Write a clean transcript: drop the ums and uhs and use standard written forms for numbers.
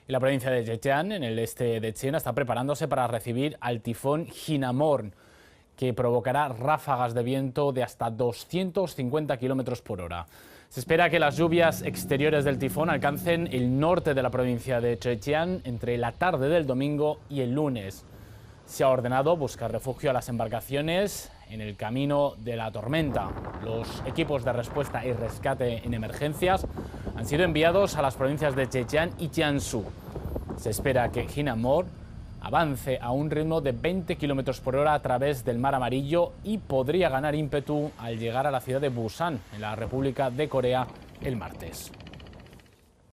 Y la provincia de Zhejiang, en el este de China, está preparándose para recibir al tifón Jinamor, que provocará ráfagas de viento de hasta 250 kilómetros por hora. Se espera que las lluvias exteriores del tifón alcancen el norte de la provincia de Zhejiang entre la tarde del domingo y el lunes. Se ha ordenado buscar refugio a las embarcaciones en el camino de la tormenta. Los equipos de respuesta y rescate en emergencias han sido enviados a las provincias de Zhejiang y Jiangsu. Se espera que Jinamor avance a un ritmo de 20 km por hora a través del Mar Amarillo y podría ganar ímpetu al llegar a la ciudad de Busan, en la República de Corea, el martes.